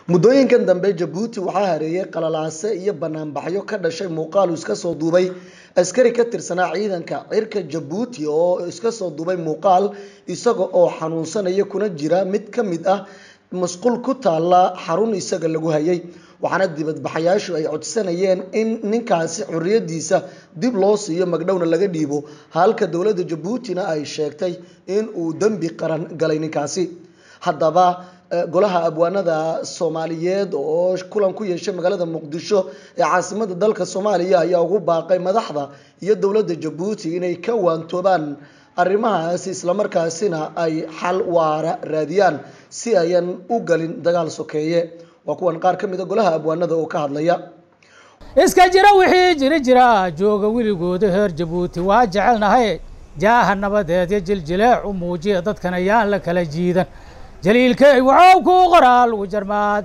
muddooyinkan dambe Jabuuti waxaa hareeyay qalalaase iyo banaanbaxyo ka dhashay muuqaal iska soo duubay askari ka tirsanaa ciidanka cirka Jabuuti oo iska soo duubay muuqaal isaga oo xanuunsanaya kuna jira mid ka mid ah masquul ku taala xarun isaga lagu hayay waxaana dibadbaxayaashu ay codsanayeen in ninkaasi xurriyadiisa dib loo siiyo magdhowna laga dhiibo halka dawladda Jabuutina ay sheegtay in uu dambi qaran galay ninkaasi haddaba golaha abwaanada Soomaaliyeed oo kulan ku yeeshay magaalada Muqdisho ee caasimadda dalka Soomaaliya ayaa ugu baaqay madaxda iyo dawladda Jabuuti inay ka waantoobaan arrimahaas isla markaasina ay xal waara raadiyaan si ayan u galin dagaal sokeeye waa kuwan qaar ka mid ah golaha abwaanada oo ka hadlaya iska jira wixii jira jooga wiligood heer Jabuuti waa jecelnahay jaaha nabadeed iyo jiljileec u muujiya dadkan ayaan la kala jiidan jaliilkay wuxuu ku qoraal wajarmaad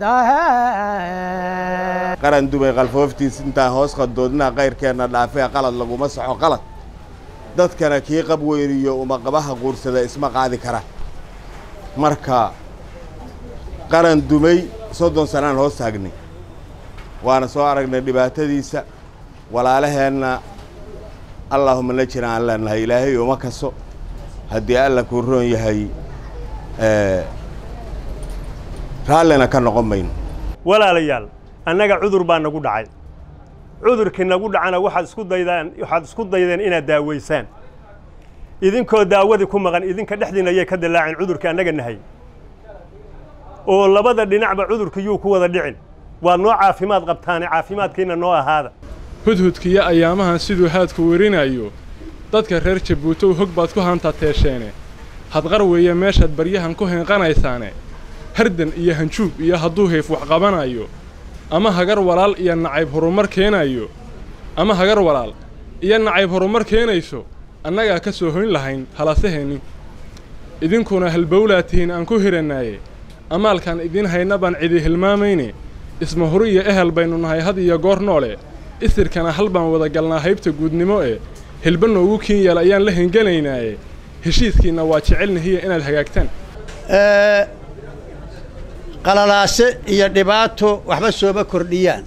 qaran dumay qalfooftiis inta hoos qadoodna qayrkeena dhaafay qalad lagu masaxo qalad dadkana kii qab weeriyo uma qabaha quursada isma qaadi kara marka qaran dumay 30 sano hoos taagnay waana soo aragnay dhibaatadiisa walaalaheena Allahumma najina alla ilaahay uma kaso hadii alla ku roon yahay raalena ka noqon mayno walaalayaal annaga cudur baa nagu dhacay cudurkii nagu dhacana waxaad isku daydeen inaad daaweysaan idinkoo daawadii ku maqan idinka dhexdiina ayay ka dilaaceen cudurka annaga nahay oo labada dhinacba cudurkiyuu ku wada dhicin waa noo caafimaad qabtaan caafimaadkiina noo ahaada hudhudkiya ayaamahan siduu haadku werinayo dadka reer Jabuuti hog baad ku hanta teesheene hadqar weeye meeshaad baryahan ku heenqanaysaane hardan iyo hanjuub iyo hadduu heef wax qabanayo ama hagar walaal iyo nacayb horumar keenayo ama hagar walaal iyo nacayb horumar keenayso annaga ka soo hoyn lahayn halasaheeni idinkuna halbowlaatihiin aan ku hiranaaye amaalkan idin hayna baan cidi hilmaamayne isma hore iyo ehel baynu nahay had iyo goor noole isirkana hal baan wada galnaa haybta guudnimo ee hilba noogu kiin yaal ayaan la hengelaynaaye heshiiskiina waa jecelnahiya inaad hagaagtaan qalalaase iyo dhibaato waxba sooma kordhiyaan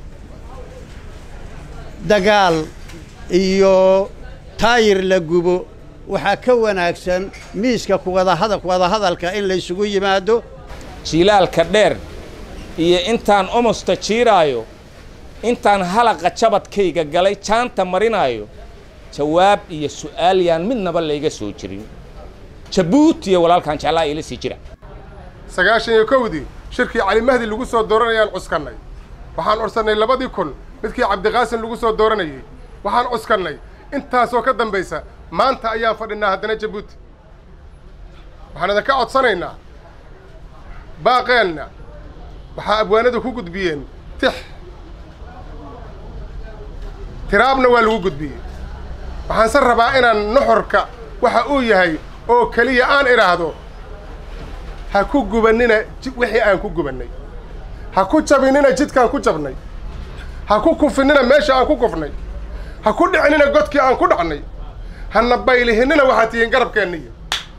dagaal iyo taayir la gubo waxaa ka wanaagsan miiska ku wada hadalka in la isugu yimaado jilaalka dheer iyo intaan omosta jiiraayo intaan halaqa jabadkayga galay jaanta marinayo jawaab iyo su'aal yaan midnaba layga soo jirin Jabuuti iyo walaalkan jeclaa ila sii jira 91 shirkii Cali Mahdi lagu soo dooranayaan cuskanay waxaan orsanay 2000 midkii Cabdi Qaasim lagu soo dooranayay waxaan cuskanay intaas oo ka dambaysa maanta ayaan fadhinaa haddana Jabuuti waxaan ka codsanaynaa baaqeelna waxa abwaanadu ku gudbiyeen tiraabna waa lagu gudbiyay waxaan san rabaa inaan nuxurka waxa uu yahay oo kaliya aan iraahdo ha ku gubanina wixii aan ku gubanay ha ku jabinina jidkaan ku jabnay ha ku kufinina meesha aan ku kufnay ha ku dhicinina godkii aan ku dhacnay hana baylihinina waxaad tihiin garabkeenniyo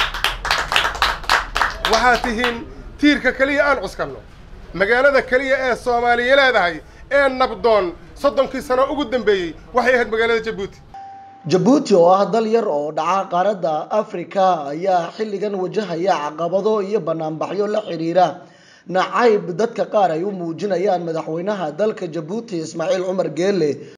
waxaad tihiin tiirka kaliya aan cuskanno magaalada kaliya ee Soomaaliya leedahay ee nabdoon 30 sano ugu dambeeyay waxay ahayd magaalada Jabuuti oo ah dal yar oo dhaca qaaradda Afrika ayaa xilligan wajahaya caqabado iyo banaanbaxyo la xiriira nacayb dadka qaar ay u muujinayaan madaxweynaha dalka Jabuuti Ismaaciil Cumar Geelle